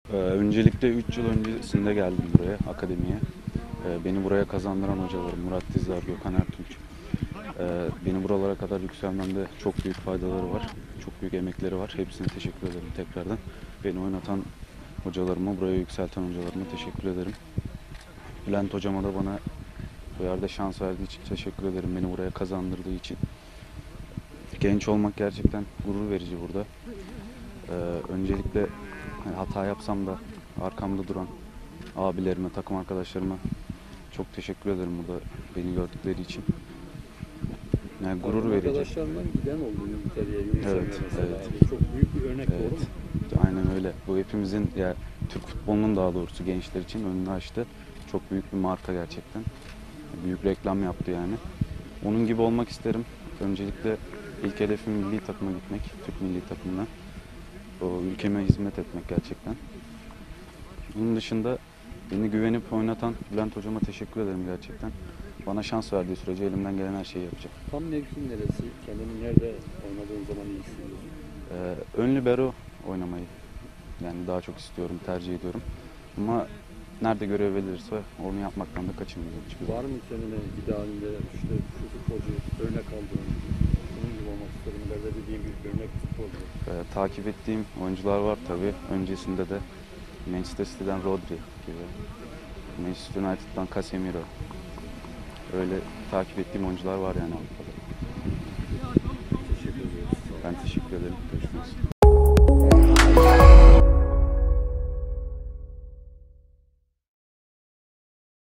Öncelikle 3 yıl öncesinde geldim buraya, akademiye. Beni buraya kazandıran hocalarım Murat Dizdar, Gökhan Ertunç. Beni buralara kadar yükselmemde çok büyük faydaları var. Çok büyük emekleri var. Hepsine teşekkür ederim tekrardan. Beni oynatan hocalarıma, buraya yükselten hocalarıma teşekkür ederim. Bülent hocama da bana bu yerde şans verdiği için teşekkür ederim. Beni buraya kazandırdığı için. Genç olmak gerçekten gurur verici burada. Öncelikle hata yapsam da arkamda duran abilerime, takım arkadaşlarıma çok teşekkür ederim burada beni gördükleri için. Yani gurur verici. Arkadaşlarından giden oldu İngiltere'ye, Yunus Evet, Emre mesela. evet. Çok büyük bir örnek, Evet, doğru mu? aynen öyle. Bu hepimizin, ya Türk futbolunun daha doğrusu gençler için önünü açtı. Çok büyük bir marka gerçekten. Büyük reklam yaptı yani. Onun gibi olmak isterim. Öncelikle ilk hedefim milli takıma gitmek, Türk milli takımına. O ülkeme hizmet etmek gerçekten. Bunun dışında beni güvenip oynatan Bülent hocama teşekkür ederim gerçekten. Bana şans verdiği sürece elimden gelen her şeyi yapacağım. Tam mevkin neresi? Kendini nerede oynadığın zaman iyi hissediyorsun? Ön libero oynamayı yani daha çok istiyorum, tercih ediyorum. Ama nerede görev verilirse onu yapmaktan da kaçınmıyorum hiçbir zaman. Var mı senin idealinde işte şu futbolcu örnek aldığın, bunun gibi olmak isterim ileride dediğin bir örnek futbolcu? Takip ettiğim oyuncular var tabii. Öncesinde de Manchester City'den Rodri gibi, Manchester United'dan Casemiro. Öyle takip ettiğim oyuncular var yani Avrupa'da. Teşekkür ediyoruz. Ben teşekkür ederim. Görüşmek üzere.